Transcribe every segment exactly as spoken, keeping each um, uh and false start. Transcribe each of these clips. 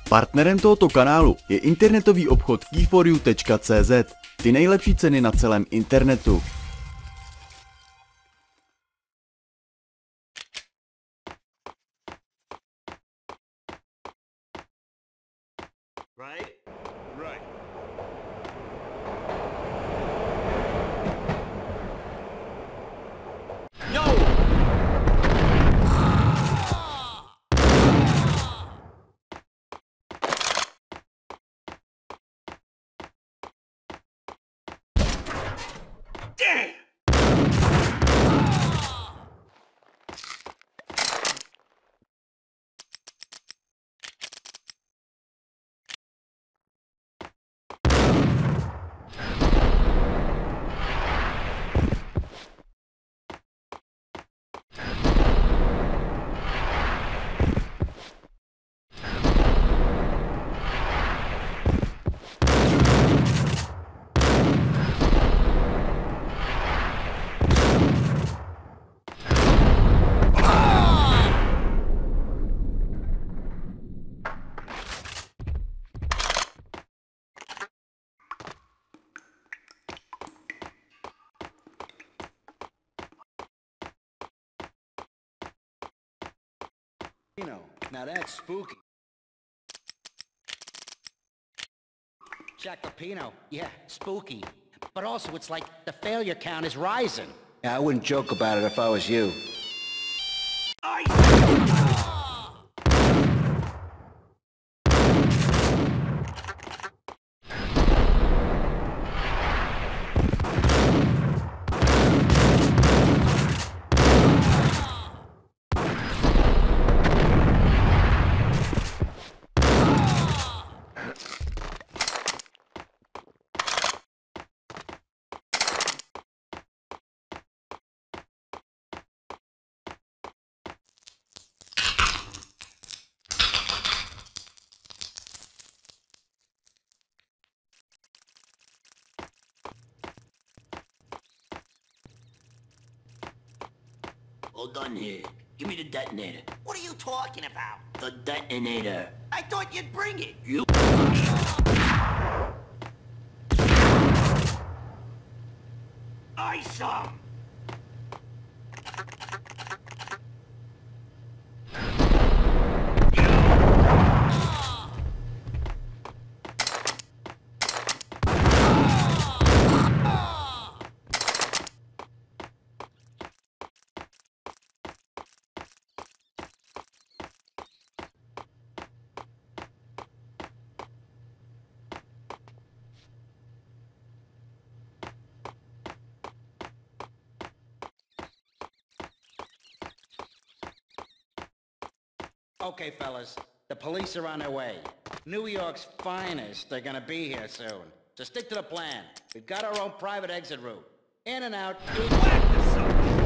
Partnerem tohoto kanálu je internetový obchod key for you tečka cé zet. Ty nejlepší ceny na celém internetu. Right? Right. Yo! Damn! You know, now that's spooky. Jack Lupino, yeah, spooky. But also, it's like the failure count is rising. Yeah, I wouldn't joke about it if I was you. All done here. Give me the detonator. What are you talking about? The detonator. I thought you'd bring it. You... I some. Okay, fellas, the police are on their way. New York's finest are gonna be here soon. So stick to the plan. We've got our own private exit route. In and out. Whack the sucker!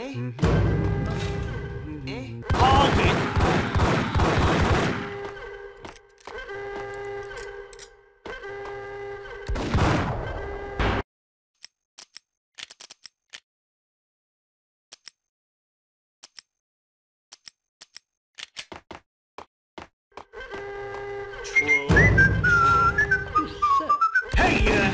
Hold it! Hey, uh...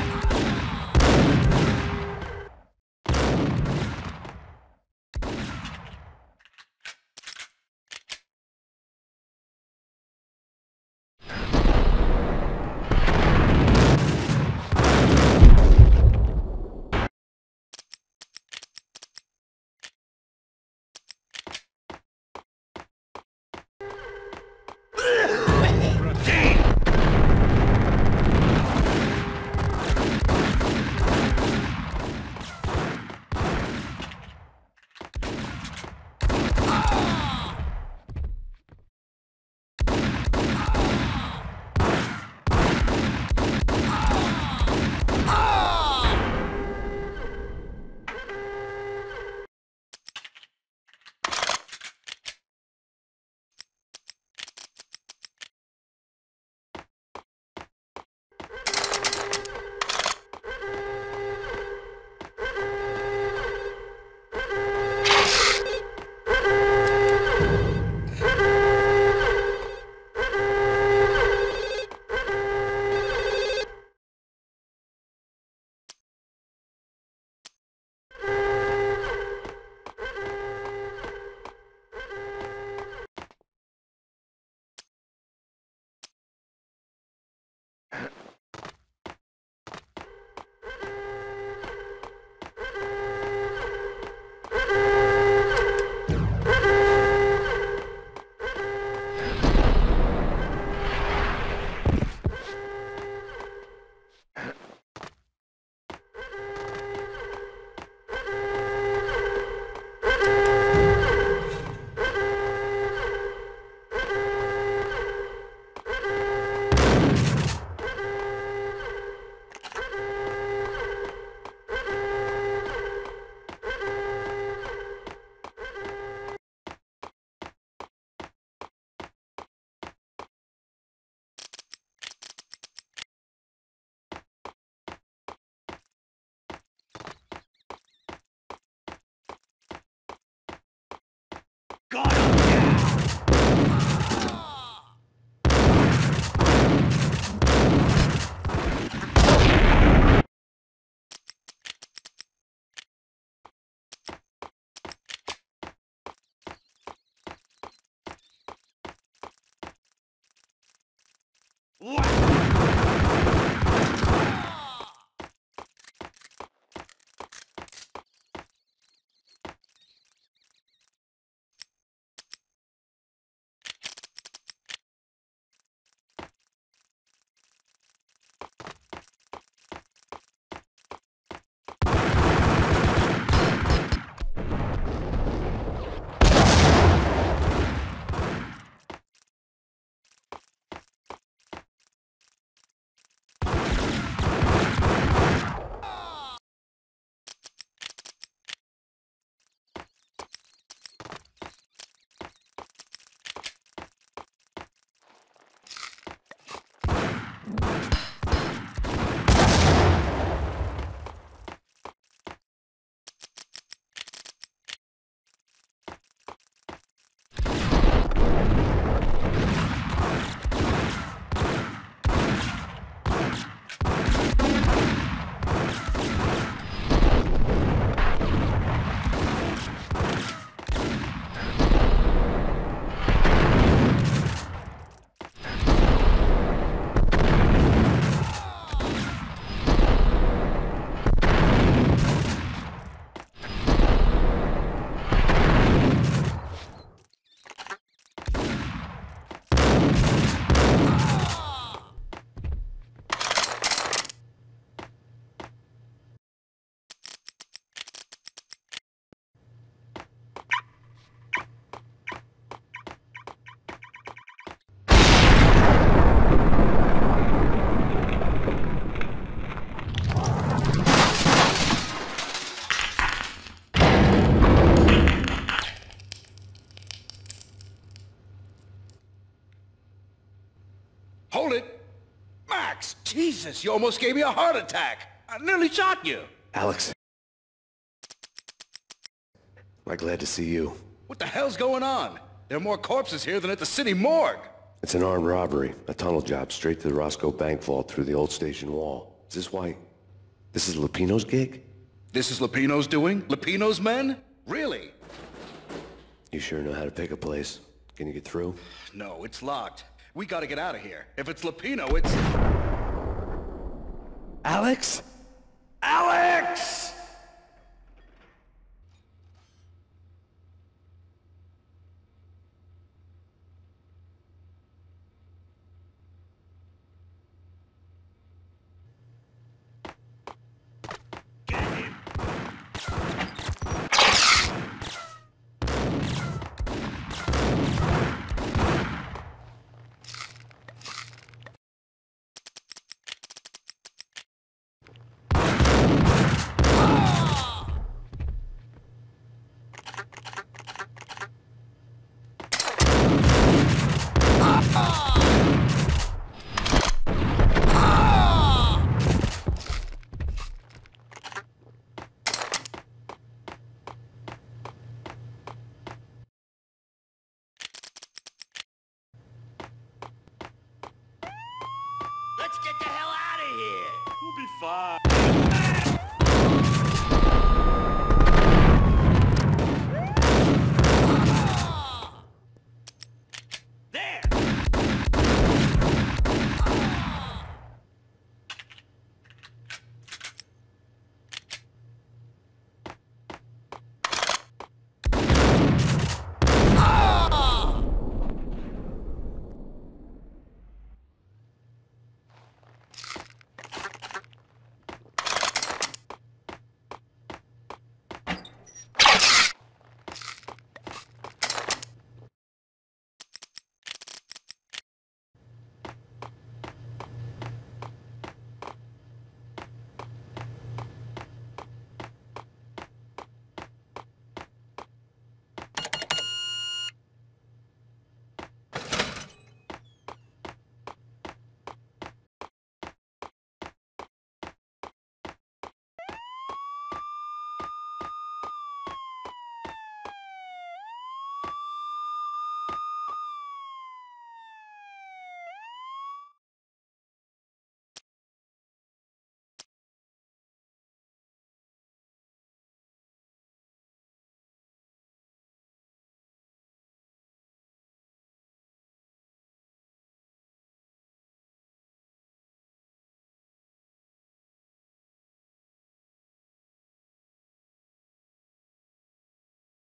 Got him now! hold it. Max, Jesus, you almost gave me a heart attack. I nearly shot you. Alex. I'm glad to see you. What the hell's going on? There are more corpses here than at the city morgue. It's an armed robbery. A tunnel job straight to the Roscoe Bank vault through the old station wall. Is this why... This is Lupino's gig? This is Lupino's doing? Lupino's men? Really? You sure know how to pick a place. Can you get through? No, it's locked. We gotta get out of here. If it's Lupino, it's... Alex? Alex! Let's get the hell out of here! We'll be fine.